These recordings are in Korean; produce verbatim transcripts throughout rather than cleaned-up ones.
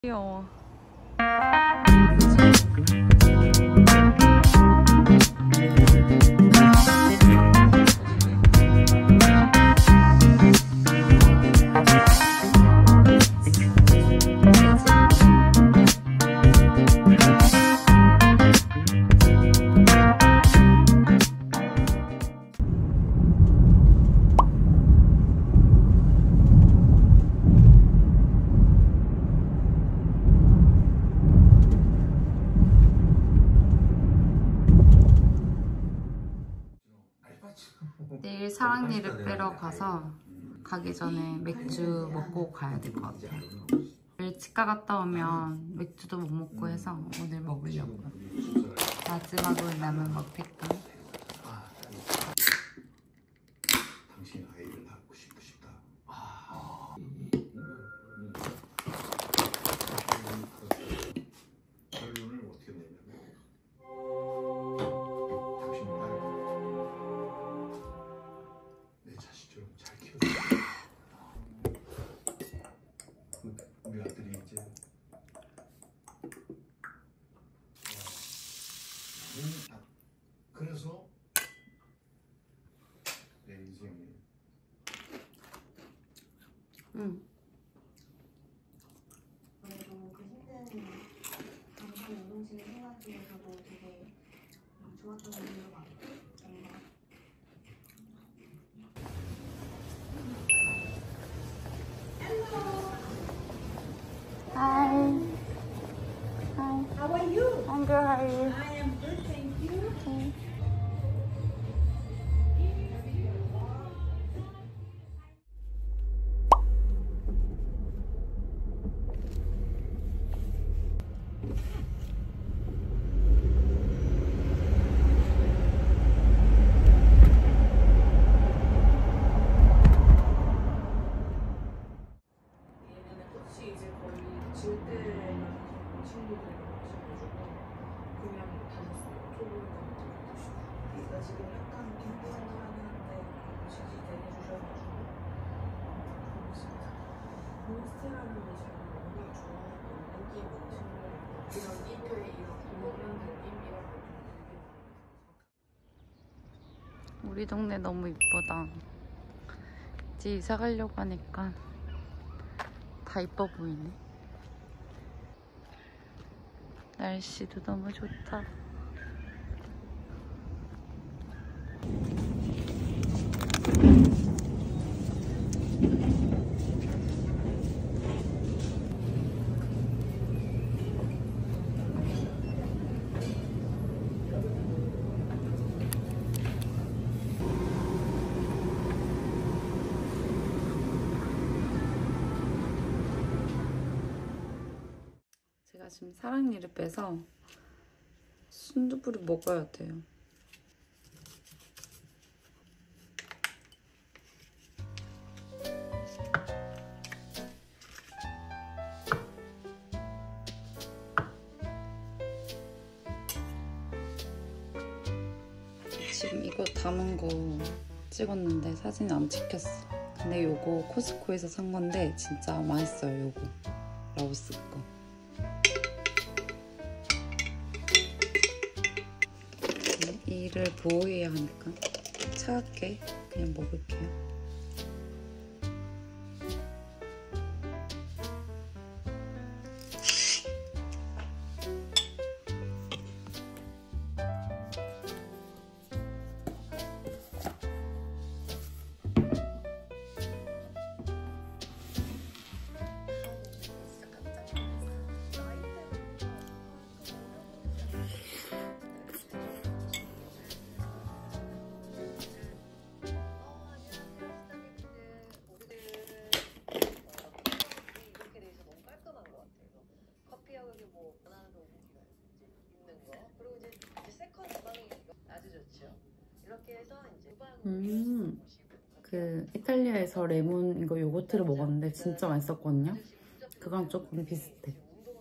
귀여워. 내일 사랑니를 빼러 가서 가기 전에 맥주 먹고 가야 될 것 같아요. 내일 치과 갔다 오면 맥주도 못 먹고 해서 오늘 먹으려고요. 마지막으로 남은 먹태깡. 당신 아이를 낳고 싶으시다. 아. 결론을 어떻게 내냐면 당신 딸 내 자식처럼 잘 키워줘. 우리 아들이 이제 어, 그래서 내 인생이 응. 그래도 그 힘든 당신 운동진의 생활 중에서도 되게 좋았던 부분도 많고 뭔가 Hi. Hi. How are you? I'm good. How are you? I am good, thank you. Okay. 얘네는 꽃이 이제 거의 질 때가 친구들이랑 마셔가지고 그냥 다녔어요. 초보니까 얘가 지금 약간 빈곤하는데 지지 대해주셔가지고 하고 있습니다. 몬스테라는 제가 워낙 좋아하고 인기 있는 친구예요. 이런 인도에 이런 먹는 느낌이랑 되게 우리 동네 너무 이쁘다. 이제 이사 가려고 하니까 다 이뻐 보이네. 날씨도 너무 좋다. 제가 지금 사랑니를 빼서 순두부를 먹어야 돼요. 지금 이거 담은 거 찍었는데 사진이 안 찍혔어. 근데 요거 코스코에서 산 건데 진짜 맛있어요. 요거 라오스 거. 이를 보호해야 하니까 차갑게 그냥 먹을게요. 음, 그 이탈리아에서 레몬 이거 요거트를 먹었는데 진짜 맛있었거든요. 그거랑 조금 비슷해.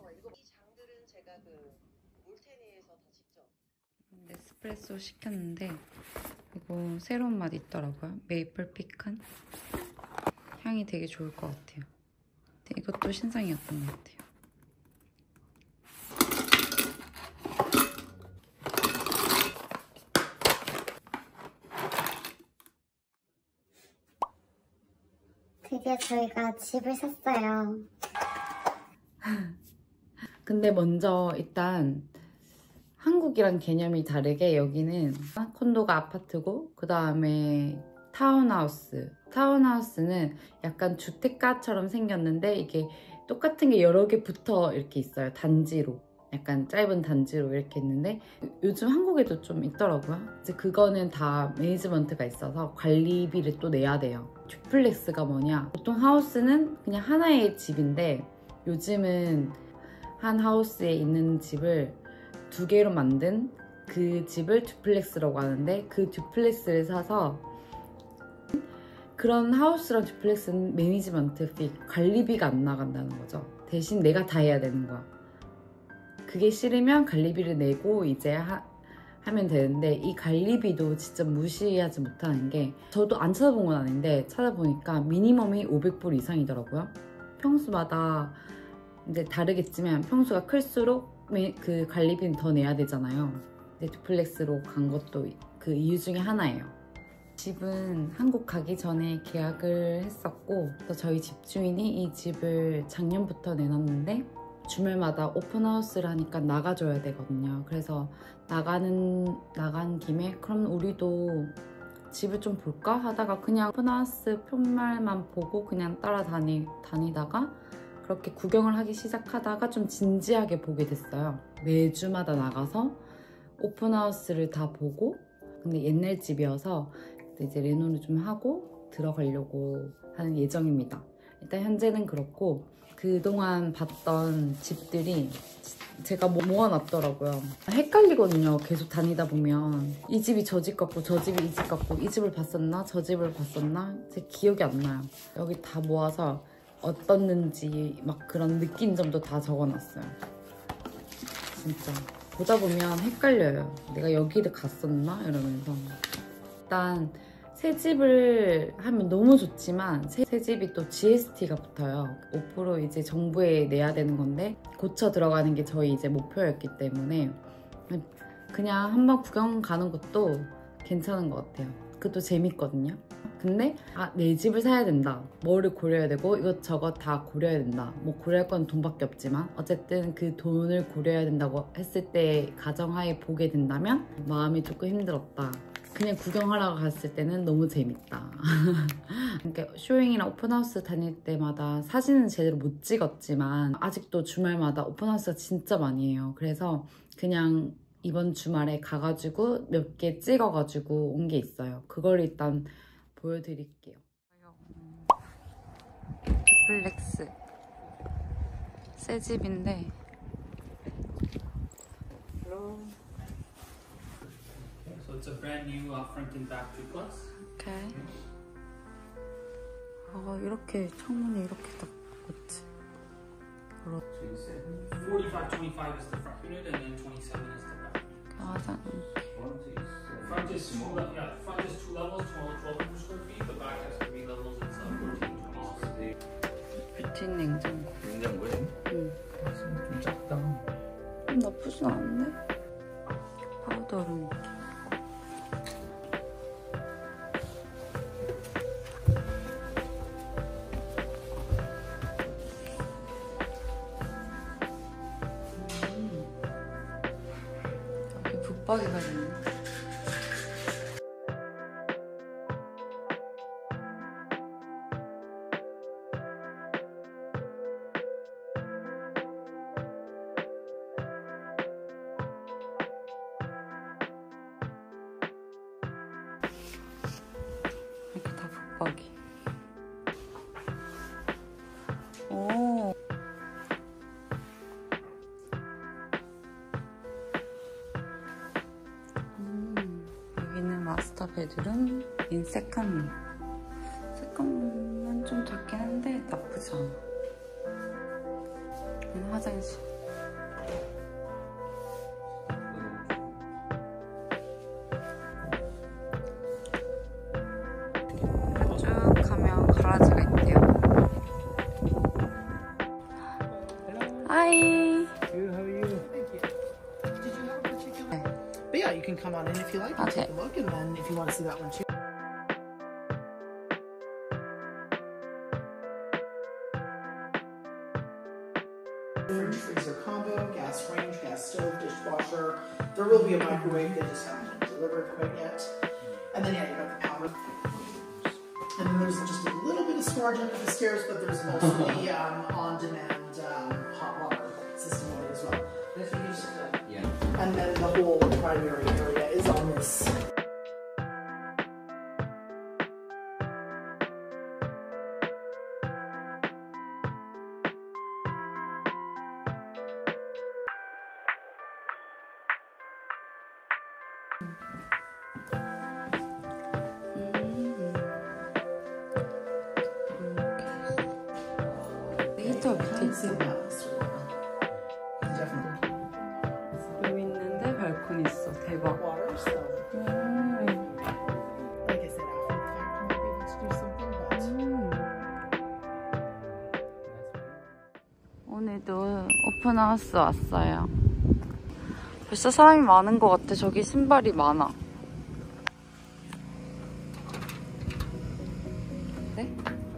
에스프레소 시켰는데 이거 새로운 맛 있더라고요. 메이플 피칸. 향이 되게 좋을 것 같아요. 근데 이것도 신상이었던 것 같아요. 드디어 저희가 집을 샀어요. 근데 먼저 일단 한국이랑 개념이 다르게 여기는 콘도가 아파트고 그 다음에 타운하우스. 타운하우스는 약간 주택가처럼 생겼는데 이게 똑같은 게 여러 개 붙어 이렇게 있어요. 단지로. 약간 짧은 단지로 이렇게 있는데 요즘 한국에도 좀 있더라고요. 이제 그거는 다 매니지먼트가 있어서 관리비를 또 내야 돼요. 듀플렉스가 뭐냐? 보통 하우스는 그냥 하나의 집인데 요즘은 한 하우스에 있는 집을 두 개로 만든 그 집을 듀플렉스라고 하는데 그 듀플렉스를 사서 그런 하우스랑 듀플렉스는 매니지먼트 피, 관리비가 안 나간다는 거죠. 대신 내가 다 해야 되는 거야. 그게 싫으면 관리비를 내고 이제 하, 하면 되는데 이 관리비도 진짜 무시하지 못하는 게 저도 안 찾아본 건 아닌데 찾아보니까 미니멈이 오백 불 이상이더라고요. 평수마다 이제 다르겠지만 평수가 클수록 그 관리비는 더 내야 되잖아요. 근데 듀플렉스로 간 것도 그 이유 중에 하나예요. 집은 한국 가기 전에 계약을 했었고 또 저희 집주인이 이 집을 작년부터 내놨는데 주말마다 오픈하우스를 하니까 나가줘야 되거든요. 그래서 나가는 나간 김에 그럼 우리도 집을 좀 볼까 하다가 그냥 오픈하우스 편말만 보고 그냥 따라다니, 다니다가 그렇게 구경을 하기 시작하다가 좀 진지하게 보게 됐어요. 매주마다 나가서 오픈하우스를 다 보고 근데 옛날 집이어서 이제 레노를 좀 하고 들어가려고 하는 예정입니다. 일단 현재는 그렇고 그동안 봤던 집들이 제가 모아놨더라고요. 헷갈리거든요. 계속 다니다 보면 이 집이 저 집 같고 저 집이 이 집 같고 이 집을 봤었나 저 집을 봤었나 제 기억이 안 나요. 여기 다 모아서 어떻는지 막 그런 느낀 점도 다 적어놨어요. 진짜 보다 보면 헷갈려요. 내가 여기를 갔었나 이러면서. 일단 새 집을 하면 너무 좋지만 새, 새 집이 또 지에스티가 붙어요. 오 퍼센트 이제 정부에 내야 되는 건데 고쳐 들어가는 게 저희 이제 목표였기 때문에 그냥 한번 구경 가는 것도 괜찮은 것 같아요. 그것도 재밌거든요. 근데 아, 내 집을 사야 된다. 뭐를 고려해야 되고 이것저것 다 고려해야 된다. 뭐 고려할 건 돈밖에 없지만 어쨌든 그 돈을 고려해야 된다고 했을 때 가정하에 보게 된다면 마음이 조금 힘들었다. 그냥 구경하러 갔을 때는 너무 재밌다. 그러니까 쇼잉이랑 오픈하우스 다닐 때마다 사진은 제대로 못 찍었지만 아직도 주말마다 오픈하우스가 진짜 많이 해요. 그래서 그냥 이번 주말에 가가지고 몇 개 찍어가지고 온 게 있어요. 그걸 일단 보여드릴게요. 듀플렉스 새 집인데 So it's a brand new uh, front and back duplex. 오케이. 아 이렇게 창문이 이렇게 딱 있지. forty-five twenty-five is the front unit, and then twenty-seven is the back. 맞아. Front is two, le- yeah, front is two levels, twelve hundred square feet. The back has three levels, it's uh, fourteen twenty. 뷰티 냉장고. 냉장고에? 응. 좀 작다. 음, 나쁘진 않은데? 파우더룸. 여기 붙박이가 있네. 이렇게 다 붙박이. 오. 음, 여기는 마스터 베드룸 인 세컨룸. 세컨룸은 좀 작긴 한데 나쁘지 않아. 여기는 화장실. 쭉 가면 가라지가 있대요. 하이. Good, how are you? Thank you. Did you have a particular? But yeah, you can come on in if you like and Okay. take a look, and then if you want to see that one too. Fridge freezer combo, gas range, gas stove, dishwasher. There will be a microwave, they just haven't been delivered quite yet. And then yeah, you got the power. And then there's just a little bit of storage under the stairs, but there's also the um, on-demand um, hot water system over as well. Yeah. And then the whole primary area is on this. 히터 밑에 있어. Definitely. 여기 있는데 발코니 있어. 대박. Water, so 음. like I said, after the fact, maybe let's do something, but. 오늘도 오픈하우스 왔어요. 벌써 사람이 많은 것 같아. 저기 신발이 많아. 네?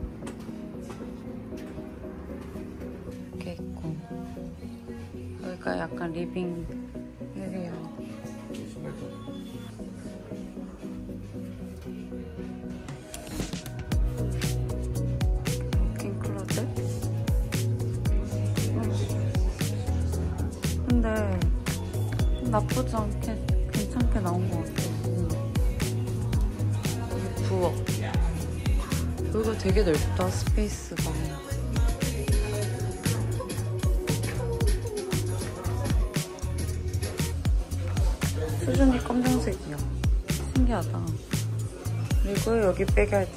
이렇게 있고 여기가 약간 리빙 에리아. 워킹 클로젯? 근데 나쁘지 않게 괜찮게 나온 것 같아. 응. 여기 부엌. 여기가 되게 넓다, 스페이스가. 수준이 검정색이야. 신기하다. 그리고 여기 백야드.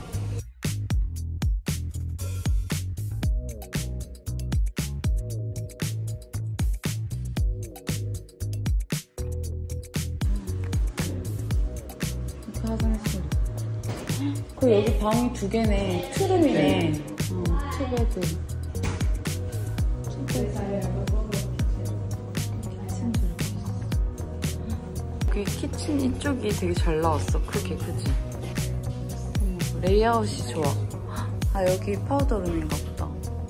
화장실. 그 여기 방이 두 개네. 투룸이네. 어, 투베드. 투베드. 여기 키친 이쪽이 되게 잘 나왔어. 크게, 그지? 음, 레이아웃이 좋아. 아, 여기 파우더룸인가 보다.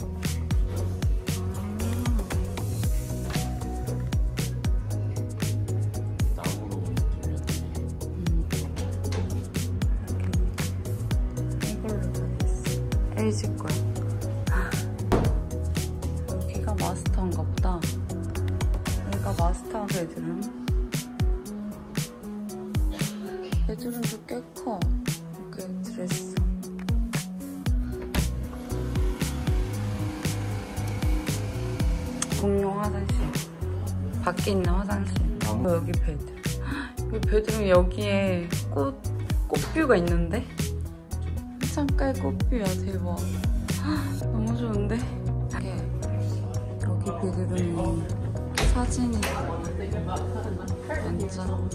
엘지 거야. 여기가 마스터인가 보다. 여기가 마스터 베드룸. 베드룸도 꽤 커. 이렇게 드레스. 공용 화장실. 밖에 있는 화장실. 어, 여기 베드. 여기 베드룸 여기에 꽃, 꽃뷰가 있는데? 창가에 꽃뷰야. 대박. 너무 좋은데? 여기 베드룸이 사진이 완전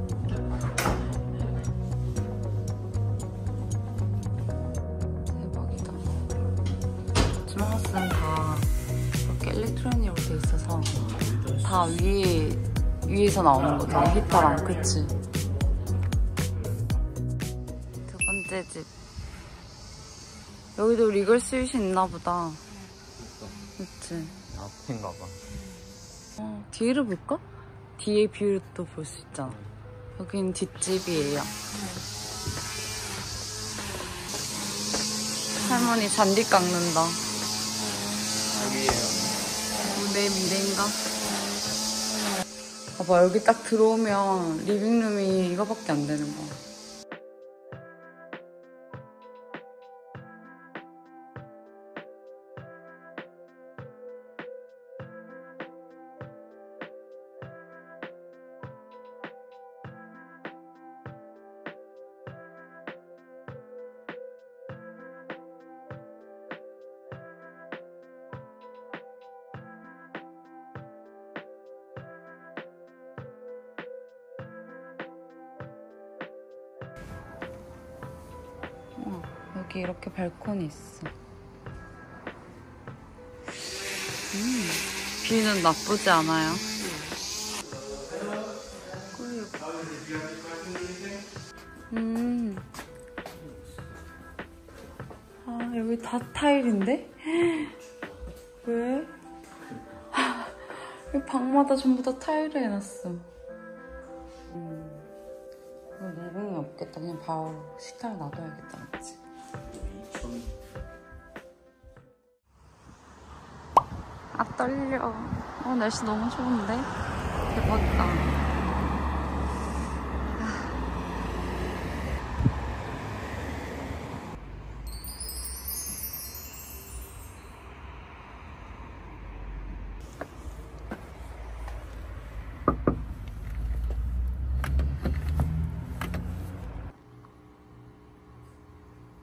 대박이다. 주마우스는 다 이렇게 일렉트로닉으로 돼 있어서 다 위에 위에서 나오는 거잖아. 히터랑. 그치? 두 번째 집. 여기도 리걸 스윗이 있나 보다. 그치? 앞인가 봐. 어, 뒤를 볼까? 뒤에 뷰를 또 볼 수 있잖아. 여긴 뒷집이에요. 할머니 잔디 깎는다. 여기에요. 어, 내 미래인가? 봐봐, 여기 딱 들어오면 리빙룸이 이거밖에 안 되는 거야. 어, 여기 이렇게 발코니 있어. 음, 뷰는 나쁘지 않아요. 음. 아, 여기 다 타일인데? 왜? 이 방마다 전부 다 타일을 해놨어. 음, 리빙이 없겠다. 그냥 바로 식탁에 놔둬야겠다. 그치? 아 떨려. 어 날씨 너무 좋은데? 대박이다.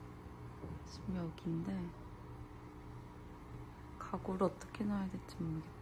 지금 여기인데 가구를 어떻게 놔야 될지 모르겠다.